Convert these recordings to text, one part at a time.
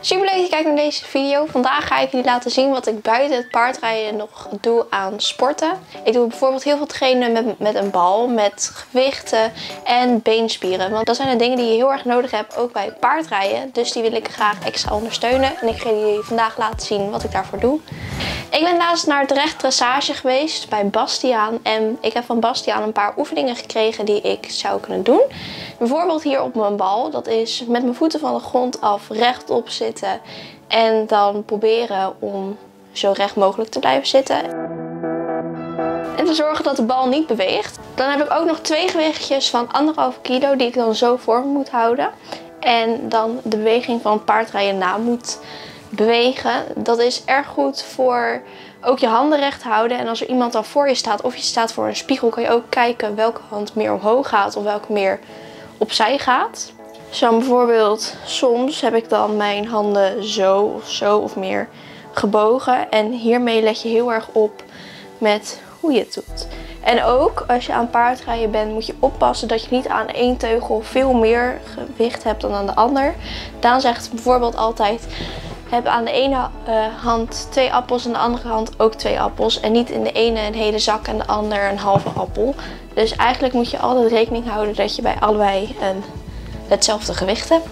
Super leuk dat je kijkt naar deze video. Vandaag ga ik jullie laten zien wat ik buiten het paardrijden nog doe aan sporten. Ik doe bijvoorbeeld heel veel trainen met een bal, met gewichten en beenspieren. Want dat zijn de dingen die je heel erg nodig hebt, ook bij paardrijden. Dus die wil ik graag extra ondersteunen. En ik ga jullie vandaag laten zien wat ik daarvoor doe. Ik ben laatst naar het recht dressage geweest bij Bastiaan. En ik heb van Bastiaan een paar oefeningen gekregen die ik zou kunnen doen. Bijvoorbeeld hier op mijn bal. Dat is met mijn voeten van de grond af rechtop zitten. En dan proberen om zo recht mogelijk te blijven zitten. En te zorgen dat de bal niet beweegt. Dan heb ik ook nog 2 gewichtjes van 1,5 kilo die ik dan zo voor me moet houden. En dan de beweging van paardrijden na moet bewegen. Dat is erg goed voor ook je handen recht houden. En als er iemand dan voor je staat of je staat voor een spiegel, kan je ook kijken welke hand meer omhoog gaat of welke meer opzij gaat. Zo bijvoorbeeld, soms heb ik dan mijn handen zo of meer gebogen. En hiermee let je heel erg op met hoe je het doet. En ook als je aan paardrijden bent, moet je oppassen dat je niet aan één teugel veel meer gewicht hebt dan aan de ander. Daan zegt bijvoorbeeld altijd: heb aan de ene hand 2 appels en aan de andere hand ook 2 appels. En niet in de ene een hele zak en de ander een halve appel. Dus eigenlijk moet je altijd rekening houden dat je bij allebei hetzelfde gewicht hebt.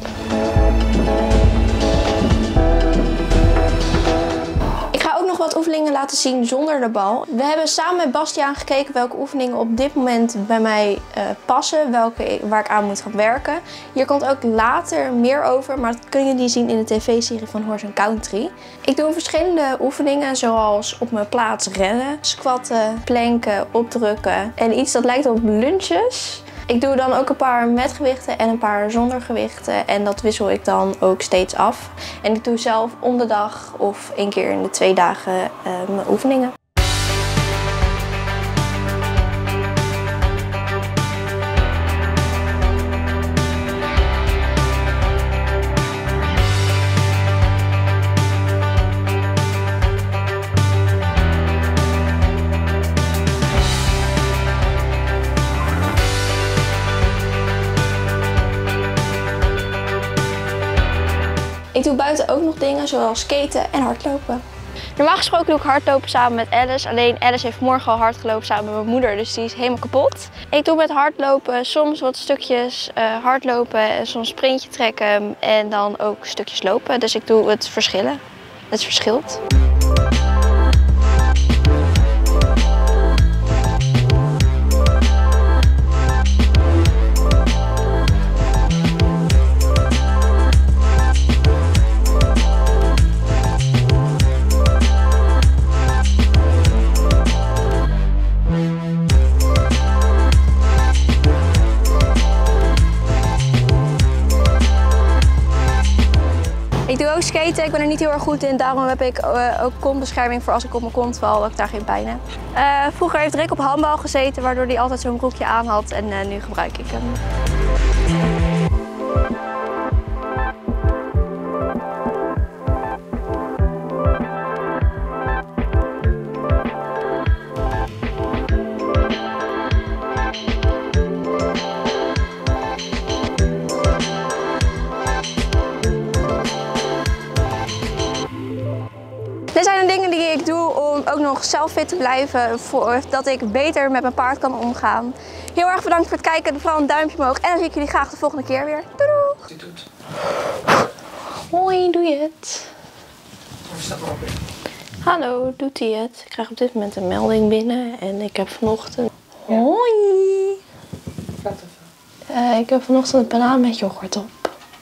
Ik ga ook nog wat oefeningen laten zien zonder de bal. We hebben samen met Bastiaan gekeken welke oefeningen op dit moment bij mij passen. Waar ik aan moet gaan werken. Hier komt ook later meer over, maar dat kun je zien in de tv-serie van Horse & Country. Ik doe verschillende oefeningen zoals op mijn plaats rennen, squatten, planken, opdrukken en iets dat lijkt op lunges. Ik doe dan ook een paar met gewichten en een paar zonder gewichten. En dat wissel ik dan ook steeds af. En ik doe zelf om de dag of 1 keer in de 2 dagen mijn oefeningen. Ik doe buiten ook nog dingen zoals skaten en hardlopen. Normaal gesproken doe ik hardlopen samen met Alice. Alleen Alice heeft morgen al hard gelopen samen met mijn moeder, dus die is helemaal kapot. Ik doe met hardlopen soms wat stukjes hardlopen en soms sprintje trekken en dan ook stukjes lopen. Dus ik doe het verschillen. Het verschilt. Ik doe ook skaten, ik ben er niet heel erg goed in, daarom heb ik ook kontbescherming voor als ik op mijn kont val, dat ik daar geen pijn heb. Vroeger heeft Rick op handbal gezeten, waardoor hij altijd zo'n broekje aan had en nu gebruik ik hem. Dit zijn de dingen die ik doe om ook nog zelf fit te blijven, zodat ik beter met mijn paard kan omgaan. Heel erg bedankt voor het kijken, vooral een duimpje omhoog en dan zie ik jullie graag de volgende keer weer. Doei doei! Doet. Hoi, doe je het? Staat er op in. Hallo, doet hij het? Ik krijg op dit moment een melding binnen en ik heb vanochtend... Hoi! Laat even. Ik heb vanochtend een banaan met yoghurt op.